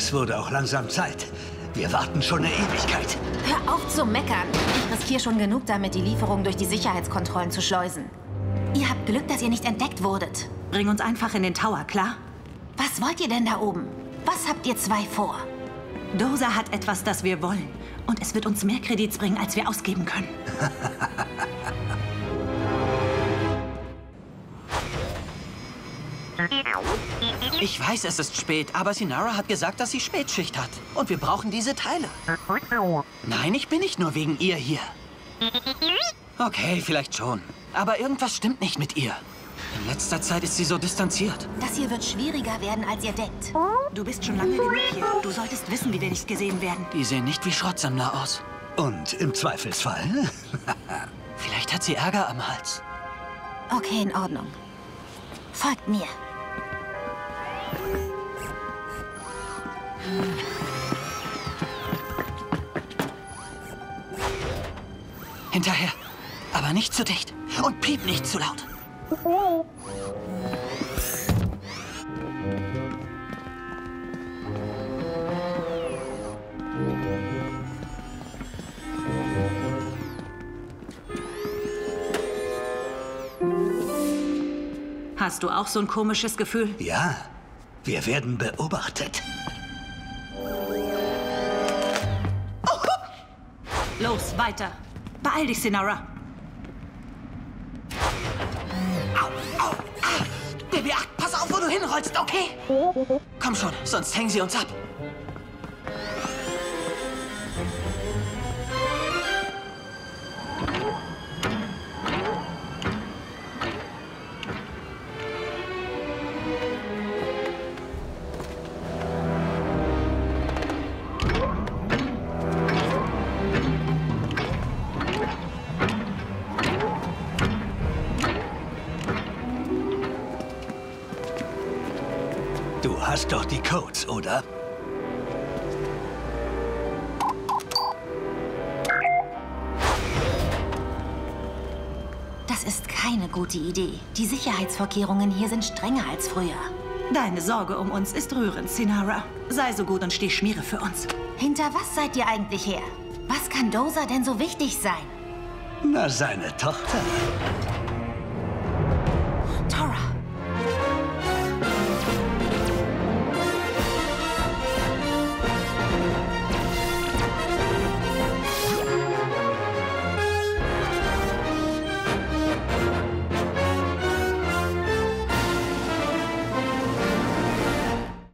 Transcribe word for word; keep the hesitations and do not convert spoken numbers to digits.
Das wurde auch langsam Zeit. Wir warten schon eine Ewigkeit. Hör auf zu meckern. Ich riskiere schon genug damit, die Lieferung durch die Sicherheitskontrollen zu schleusen. Ihr habt Glück, dass ihr nicht entdeckt wurdet. Bring uns einfach in den Tower, klar? Was wollt ihr denn da oben? Was habt ihr zwei vor? Doza hat etwas, das wir wollen. Und es wird uns mehr Kredits bringen, als wir ausgeben können. Ich weiß, es ist spät, aber Sinara hat gesagt, dass sie Spätschicht hat. Und wir brauchen diese Teile. Nein, ich bin nicht nur wegen ihr hier. Okay, vielleicht schon. Aber irgendwas stimmt nicht mit ihr. In letzter Zeit ist sie so distanziert. Das hier wird schwieriger werden, als ihr denkt. Du bist schon lange genug hier. Du solltest wissen, wie wir nicht gesehen werden. Die sehen nicht wie Schrottsammler aus. Und im Zweifelsfall? Vielleicht hat sie Ärger am Hals. Okay, in Ordnung. Folgt mir. Hinterher. Aber nicht zu dicht. Und piep nicht zu laut. Hast du auch so ein komisches Gefühl? Ja, wir werden beobachtet. Los, weiter. Beeil dich, Sinara. Au, au, ah. Baby acht, pass auf, wo du hinrollst, okay? Komm schon, sonst hängen sie uns ab. Du hast doch die Codes, oder? Das ist keine gute Idee. Die Sicherheitsvorkehrungen hier sind strenger als früher. Deine Sorge um uns ist rührend, Sinara. Sei so gut und steh Schmiere für uns. Hinter was seid ihr eigentlich her? Was kann Doza denn so wichtig sein? Na, seine Tochter.